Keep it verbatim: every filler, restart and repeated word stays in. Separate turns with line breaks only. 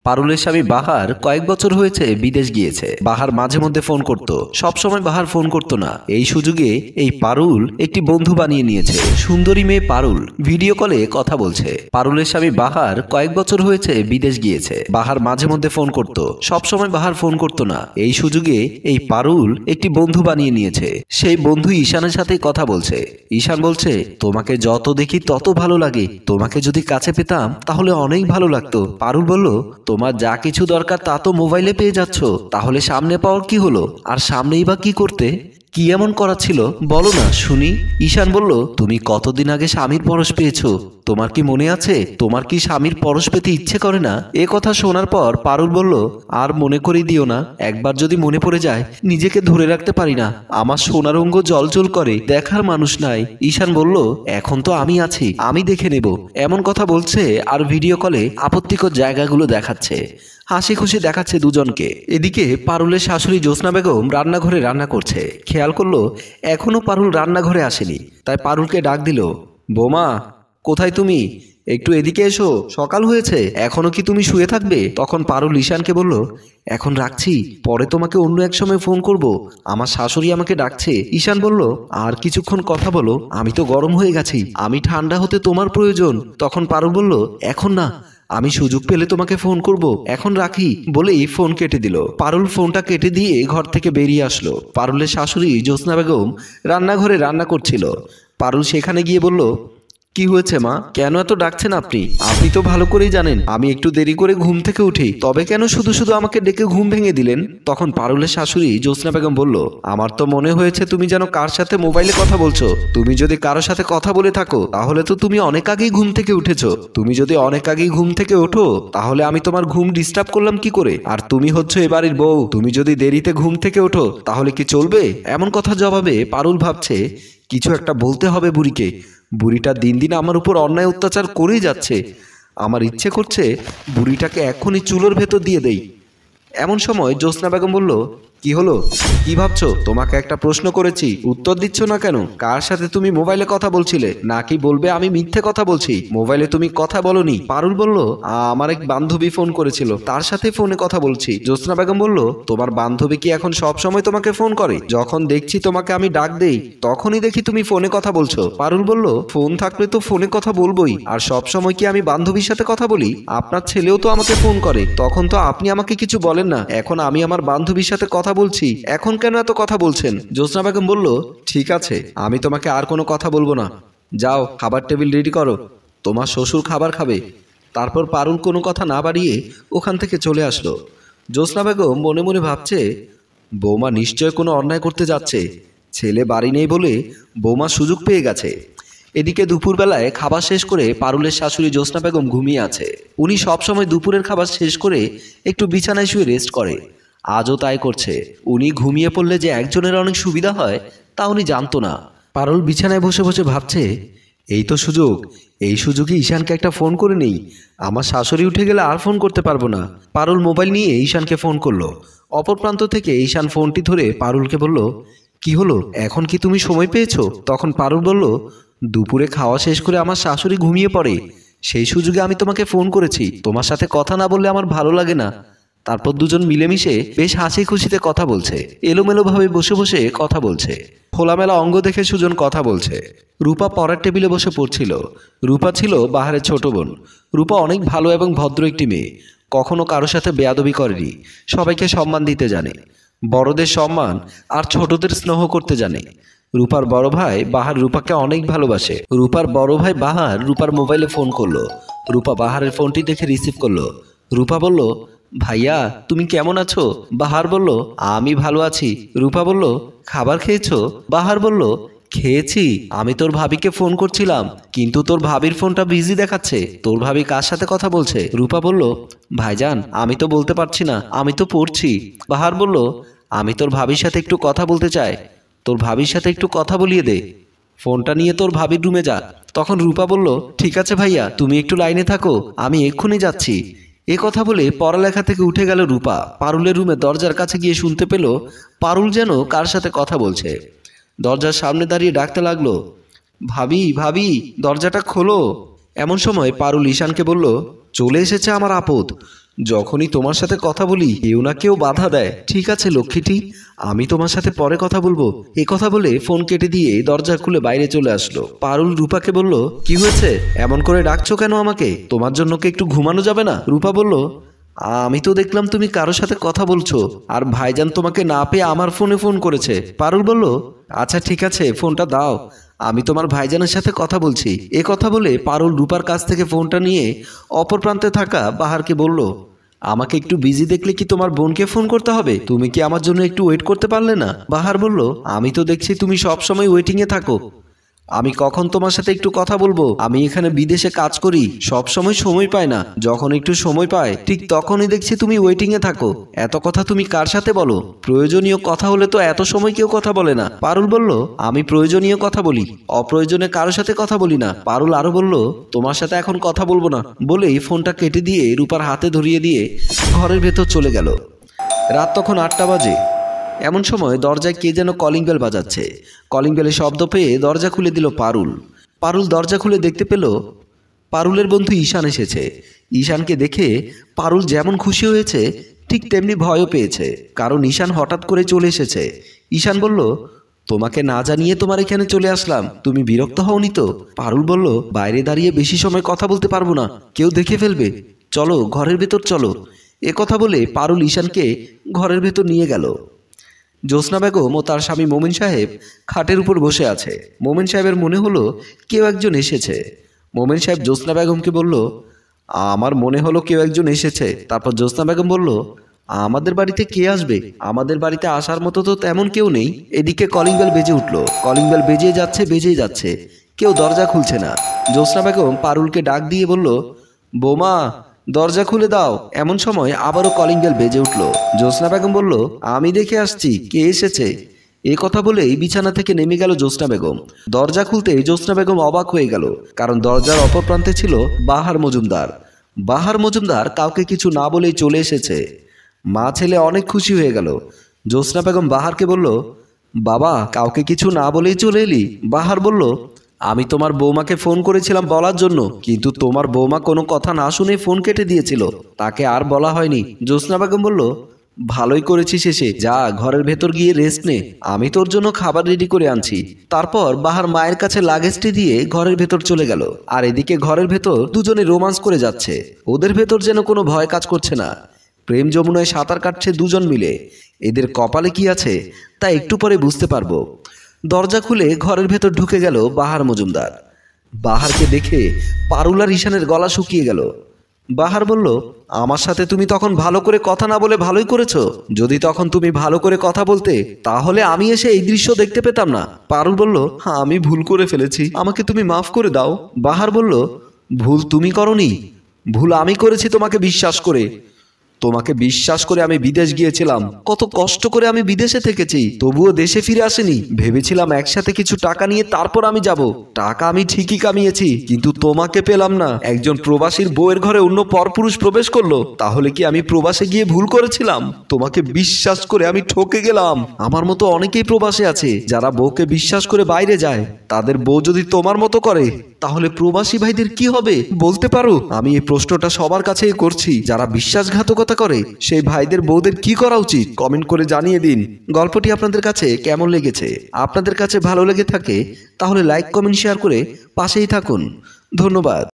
পারুলের স্বামী বাহার কয়েক বছর হয়েছে বিদেশ গিয়েছে। বাহার মাঝে মধ্যে ফোন করত, সবসময় বাহার ফোন করত না। এই সুযোগে এই পারুল একটি বন্ধু বানিয়ে নিয়েছে। সুন্দরী মেয়ে পারুল ভিডিও কলে কথা বলছে। পারুলের স্বামী বাহার কয়েক বছর হয়েছে বিদেশ গিয়েছে। বাহার মাঝে মধ্যে ফোন করত, সবসময় বাহার ফোন করত না। এই সুযোগে এই পারুল একটি বন্ধু বানিয়ে নিয়েছে। সেই বন্ধু ঈশানের সাথেই কথা বলছে। ঈশান বলছে, তোমাকে যত দেখি তত ভালো লাগে, তোমাকে যদি কাছে পেতাম তাহলে অনেক ভালো লাগতো। পারুল বলল, তোমার যা কিছু দরকার তা তো মোবাইলে পেয়ে যাচ্ছ, তাহলে সামনে পাওয়ার কি হলো? আর সামনেই বা কি করতে? কি এমন করা ছিল বলো না শুনি। ঈশান বলল, তুমি কতদিন আগে স্বামীর পরশ পেয়েছো, তোমার কি মনে আছে? তোমার কি স্বামীর পরশ পেতে ইচ্ছে করে না? এ কথা শোনার পর পারুল বলল, আর মনে করিয়ে দিও না, একবার যদি মনে পড়ে যায় নিজেকে ধরে রাখতে পারি না, আমার সোনার অঙ্গ জলজল করে, দেখার মানুষ নাই। ঈশান বলল, এখন তো আমি আছি, আমি দেখে নেব। এমন কথা বলছে আর ভিডিও কলে আপত্তিকর জায়গাগুলো দেখাচ্ছে, হাসি খুশি দেখাচ্ছে দুজনকে। এদিকে পারুলের শাশুড়ি জ্যোৎস্না বেগম রান্নাঘরে রান্না করছে। খেয়াল করলো এখনো পারুল রান্নাঘরে আসেনি, তাই পারুলকে ডাক দিল, বোমা কোথায় তুমি? একটু এদিকে এসো, সকাল হয়েছে, এখনো কি তুমি শুয়ে থাকবে? তখন পারুল ঈশানকে বলল, এখন রাখছি, পরে তোমাকে অন্য এক সময় ফোন করব, আমার শাশুড়ি আমাকে ডাকছে। ঈশান বলল, আর কিছুক্ষণ কথা বলো, আমি তো গরম হয়ে গেছি, আমি ঠান্ডা হতে তোমার প্রয়োজন। তখন পারুল বলল, এখন না, আমি সুযোগ পেলে তোমাকে ফোন করব, এখন রাখি, বলেই ফোন কেটে দিল। পারুল ফোনটা কেটে দিয়ে ঘর থেকে বেরিয়ে আসলো। পারুলের শাশুড়ি জ্যোৎস্না বেগম রান্নাঘরে রান্না করছিল। পারুল সেখানে গিয়ে বলল, কি হয়েছে মা, কেন এত ডাকছেন আপনি? আপনি তো ভালো করেই জানেন আমি একটু দেরি করে ঘুম থেকে উঠি, তবে কেন শুধু শুধু আমাকে ডেকে ঘুম ভেঙে দিলেন? তখন পারুলের শাশুড়ি জ্যোৎস্না বেগম বলল, আমার তো মনে হয়েছে তুমি যেন কার সাথে মোবাইলে কথা বলছো। তুমি যদি কারোর সাথে কথা বলে থাকো তাহলে তো তুমি অনেক আগেই ঘুম থেকে উঠেছো। তুমি যদি অনেক আগেই ঘুম থেকে ওঠো তাহলে আমি তোমার ঘুম ডিস্টার্ব করলাম কি করে? আর তুমি হচ্ছে এ বাড়ির বউ, তুমি যদি দেরিতে ঘুম থেকে ওঠো তাহলে কি চলবে? এমন কথা জবাবে পারুল ভাবছে কিছু একটা বলতে হবে বুড়িকে। বুড়িটা দিন দিন আমার উপর অন্যায় অত্যাচার করেই যাচ্ছে। আমার ইচ্ছে করছে বুড়িটাকে এখনই চুলোর ভেতর দিয়ে দেই। এমন সময় জ্যোৎস্না বেগম বলল, কি হলো, কি ভাবছো? তোমাকে একটা প্রশ্ন করেছি, উত্তর দিচ্ছ না কেন? কার সাথে তুমি মোবাইলে কথা বলছিলে? নাকি বলবে আমি মিথ্যে কথা বলছি, মোবাইলে তুমি কথা বলনি? পারুল বলল, আমার এক বান্ধবী ফোন করেছিল, তার সাথে ফোনে কথা বলছি। জ্যোৎস্না বেগম বলল, তোমার বান্ধবী কি এখন সব সময় তোমাকে ফোন করে? যখন দেখছি তোমাকে আমি ডাক দেই তখনই দেখি তুমি ফোনে কথা বলছো। পারুল বলল, ফোন থাকলে তো ফোনে কথা বলবোই, আর সব সময় কি আমি বান্ধবীর সাথে কথা বলি? আপনার ছেলেও তো আমাকে ফোন করে, তখন তো আপনি আমাকে কিছু বলেন না, এখন আমি আমার বান্ধবীর সাথে কথা বলছি, এখন কেন এত কথা বলছেন? জ্যোৎস্না বেগম বলল, ঠিক আছে, আমি তোমাকে আর কোনো কথা বলবো না, যাও খাবার টেবিল রেডি করো, তোমার শ্বশুর খাবার খাবে। তারপর পারুল কোনো কথা না বাড়িয়ে ওখান থেকে চলে আসলো। জ্যোৎস্না বেগম মনে মনে ভাবছে, বৌমা নিশ্চয় কোনো অন্যায় করতে যাচ্ছে, ছেলে বাড়ি নেই বলে বৌমা সুযোগ পেয়ে গেছে। এদিকে দুপুরবেলায় খাবার শেষ করে পারুলের শাশুড়ি জ্যোৎস্না বেগম ঘুমিয়ে আছে। উনি সবসময় দুপুরের খাবার শেষ করে একটু বিছানায় শুয়ে রেস্ট করে, আজও তাই করছে। উনি ঘুমিয়ে পড়লে যে একজনের অনেক সুবিধা হয় তা উনি জানতো না। পারুল বিছানায় বসে বসে ভাবছে, এই তো সুযোগ, এই সুযোগে ঈশানকে একটা ফোন করে নেই, আমার শাশুড়ি উঠে গেলে আর ফোন করতে পারবো না। পারুল মোবাইল নিয়ে ঈশানকে ফোন করলো। অপর প্রান্ত থেকে ঈশান ফোনটি ধরে পারুলকে বলল, কি হলো, এখন কি তুমি সময় পেয়েছো? তখন পারুল বলল, দুপুরে খাওয়া শেষ করে আমার শাশুড়ি ঘুমিয়ে পড়ে, সেই সুযোগে আমি তোমাকে ফোন করেছি, তোমার সাথে কথা না বললে আমার ভালো লাগে না। তারপর দুজন মিলেমিশে বেশ হাসি খুশিতে কথা বলছে, এলোমেলো ভাবে বসে বসে কথা বলছে। খোলামেলা অঙ্গ দেখে সুজন কথা বলছে। রূপা পড়ার টেবিলে বসে পড়ছিল। রূপা ছিল বাহারের ছোট বোন। রূপা অনেক ভালো এবং ভদ্র একটি মেয়ে, কখনো কারোর সাথে বেয়াদবি করেনি, সবাইকে সম্মান দিতে জানে, বড়দের সম্মান আর ছোটদের স্নেহ করতে জানে। রূপার বড় ভাই বাহার রূপাকে অনেক ভালোবাসে। রূপার বড় ভাই বাহার রূপার মোবাইলে ফোন করলো। রূপা বাহারের ফোনটি দেখে রিসিভ করলো। রূপা বলল, ভাইয়া তুমি কেমন আছো? বাহার বলল, আমি ভালো আছি। রূপা বলল, খাবার খেয়েছো? বাহার বলল, খেয়েছি, আমি তোর ভাবিকে ফোন করছিলাম কিন্তু তোর ভাবির ফোনটা বিজি দেখাচ্ছে, তোর ভাবি কার সাথে কথা বলছে? রূপা বলল, ভাইজান আমি তো বলতে পারছি না, আমি তো পড়ছি। বাহার বলল, আমি তোর ভাবির সাথে একটু কথা বলতে চাই, তোর ভাবির সাথে একটু কথা বলিয়ে দে, ফোনটা নিয়ে তোর ভাবির রুমে যা। তখন রূপা বলল, ঠিক আছে ভাইয়া, তুমি একটু লাইনে থাকো, আমি এক্ষুনি যাচ্ছি। এ কথা বলে পড়ালেখা থেকে উঠে গেল রূপা। পারুলের রুমে দরজার কাছে গিয়ে শুনতে পেল পারুল যেন কার সাথে কথা বলছে। দরজার সামনে দাঁড়িয়ে ডাকতে লাগলো, ভাবি ভাবি দরজাটা খোলো। এমন সময় পারুল ঈশানকে বলল, চলে এসেছে আমার আপদ, যখনই তোমার সাথে কথা বলি কেউ না কেউ বাধা দেয়। ঠিক আছে লক্ষ্মীটি, আমি তোমার সাথে পরে কথা বলবো। এ কথা বলে ফোন কেটে দিয়ে দরজা খুলে বাইরে চলে আসলো। পারুল রূপাকে বলল, কি হয়েছে, এমন করে ডাকছো কেন আমাকে? তোমার জন্য কি একটু ঘুমানো যাবে না? রূপা বলল, আমি তো দেখলাম তুমি কারোর সাথে কথা বলছো, আর ভাইজান তোমাকে না পেয়ে আমার ফোনে ফোন করেছে। পারুল বলল, আচ্ছা ঠিক আছে, ফোনটা দাও, আমি তোমার ভাইজানের সাথে কথা বলছি। এ কথা বলে পারুল রূপার কাছ থেকে ফোনটা নিয়ে অপর প্রান্তে থাকা বাহারকে বলল, আমাকে একটু বিজি দেখলে কি তোমার বোনকে ফোন করতে হবে? তুমি কি আমার জন্য একটু ওয়েট করতে পারলে না? বাহার বলল, আমি তো দেখছি তুমি সব সময় ওয়েটিংয়ে থাকো, আমি কখন তোমার সাথে একটু কথা বলবো? আমি এখানে বিদেশে কাজ করি, সব সময় সময় পাই না, যখন একটু সময় পাই ঠিক তখনই দেখছি তুমি ওয়েটিং এ থাকো। এত কথা তুমি কার সাথে বলো? প্রয়োজনীয় কথা হলে তো এত সময় কেউ কথা বলে না। পারুল বলল, আমি প্রয়োজনীয় কথা বলি, অপ্রয়োজনে কারোর সাথে কথা বলি না। পারুল আরো বলল, তোমার সাথে এখন কথা বলবো না বলেই ফোনটা কেটে দিয়ে রূপার হাতে ধরিয়ে দিয়ে ঘরের ভেতর চলে গেল। রাত তখন আটটা বাজে। এমন সময় দরজায় কে যেন কলিং বেল বাজাচ্ছে। কলিং বেলের শব্দ পেয়ে দরজা খুলে দিল পারুল। পারুল দরজা খুলে দেখতে পেল পারুলের বন্ধু ঈশান এসেছে। ঈশানকে দেখে পারুল যেমন খুশি হয়েছে ঠিক তেমনি ভয়ও পেয়েছে, কারণ ঈশান হঠাৎ করে চলে এসেছে। ঈশান বলল, তোমাকে না জানিয়ে তোমার এখানে চলে আসলাম, তুমি বিরক্ত হওনি তো? পারুল বলল, বাইরে দাঁড়িয়ে বেশি সময় কথা বলতে পারবো না, কেউ দেখে ফেলবে, চলো ঘরের ভেতর চলো। এ কথা বলে পারুল ঈশানকে ঘরের ভেতর নিয়ে গেল। জ্যোৎস্না বেগম ও তার স্বামী মোমিন সাহেব খাটের উপর বসে আছে। মোমিন সাহেবের মনে হলো কেউ একজন এসেছে। মোমিন সাহেব জ্যোৎস্না বেগমকে বলল, আমার মনে হলো কেউ একজন এসেছে। তারপর জ্যোৎস্না বেগম বলল, আমাদের বাড়িতে কে আসবে? আমাদের বাড়িতে আসার মতো তো তেমন কেউ নেই। এদিকে কলিং বেল বেজে উঠলো। কলিং বেল বেজে যাচ্ছে বেজেই যাচ্ছে, কেউ দরজা খুলছে না। জ্যোৎস্না বেগম পারুলকে ডাক দিয়ে বলল, বৌমা দরজা খুলে দাও। এমন সময় আবারও কলিং বেল বেজে উঠল। জ্যোৎস্না বেগম বলল, আমি দেখে আসছি কে এসেছে। এ কথা বলেই বিছানা থেকে নেমে গেল জ্যোৎস্না বেগম। দরজা খুলতে জ্যোৎস্না বেগম অবাক হয়ে গেল, কারণ দরজার অপর প্রান্তে ছিল বাহার মজুমদার। বাহার মজুমদার কাউকে কিছু না বলেই চলে এসেছে। মা ছেলে অনেক খুশি হয়ে গেল। জ্যোৎস্না বেগম বাহারকে বলল, বাবা কাউকে কিছু না বলেই চলে এলি? বাহার বলল, আমি তোমার বৌমাকে ফোন করেছিলাম বলার জন্য, কিন্তু তোমার বৌমা কোনো কথা না শুনে ফোন কেটে দিয়েছিল, তাকে আর বলা হয়নি। জ্যোৎস্না বেগম বলল, ভালোই করেছিস, এসে যা ঘরের ভেতর গিয়ে রেস্ট নে, আমি তোর জন্য খাবার রেডি করে আনছি। তারপর বাহার মায়ের কাছে লাগেজটি দিয়ে ঘরের ভেতর চলে গেল। আর এদিকে ঘরের ভেতর দুজনে রোমান্স করে যাচ্ছে। ওদের ভেতর যেন কোনো ভয় কাজ করছে না। প্রেম যমুনায় সাঁতার কাটছে দুজন মিলে। এদের কপালে কি আছে তা একটু পরে বুঝতে পারবো। দরজা খুলে ঘরের ভেতর ঢুকে গেল বাহার মজুমদার। বাহারকে দেখে পারুল আর ঈশানের গলা শুকিয়ে গেল। বাহার বলল, আমার সাথে তুমি তখন ভালো করে কথা না বলে ভালোই করেছো। যদি তখন তুমি ভালো করে কথা বলতে তাহলে আমি এসে এই দৃশ্য দেখতে পেতাম না। পারুল বলল, হ্যাঁ আমি ভুল করে ফেলেছি, আমাকে তুমি মাফ করে দাও। বাহার বলল, ভুল তুমি করনি, ভুল আমি করেছি তোমাকে বিশ্বাস করে। তোমাকে বিশ্বাস করে আমি বিদেশ গিয়েছিলাম, কত কষ্ট করে আমি বিদেশে থেকেছি, তবুও দেশে ফিরে আসেনি। ভেবেছিলাম একসাথে কিছু টাকা নিয়ে তারপর আমি যাব। টাকা আমি ঠিকই কামিয়েছি, কিন্তু তোমাকে পেলাম না। একজন প্রবাসীর বউয়ের ঘরে অন্য পরপুরুষ প্রবেশ করলো, তাহলে কি আমি প্রবাসে গিয়ে ভুল করেছিলাম? তোমাকে বিশ্বাস করে আমি ঠকে গেলাম। আমার মতো অনেকেই প্রবাসে আছে যারা বউকে বিশ্বাস করে বাইরে যায়। তাদের বউ যদি তোমার মতো করে তাহলে প্রবাসী ভাইদের কি হবে বলতে পারো? আমি এই প্রশ্নটা সবার কাছেই করছি, যারা বিশ্বাসঘাতকতা করে সেই ভাইদের বউদের কি করা উচিত কমেন্ট করে জানিয়ে দিন। গল্পটি আপনাদের কাছে কেমন লেগেছে? আপনাদের কাছে ভালো লেগে থাকে তাহলে লাইক কমেন্ট শেয়ার করে পাশেই থাকুন। ধন্যবাদ।